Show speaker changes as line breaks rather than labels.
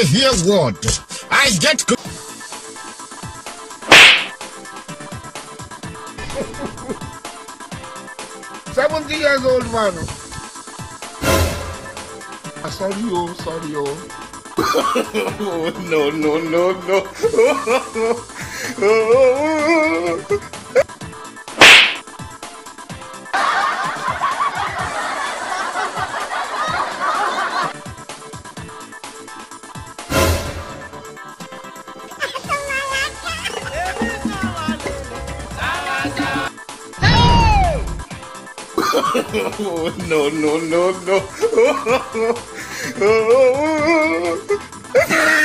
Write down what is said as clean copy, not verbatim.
hear what? I get... 70 years old man. Sorry, oh, sorry, oh.
Oh, no, no, no, no. Oh, no, no, no, no.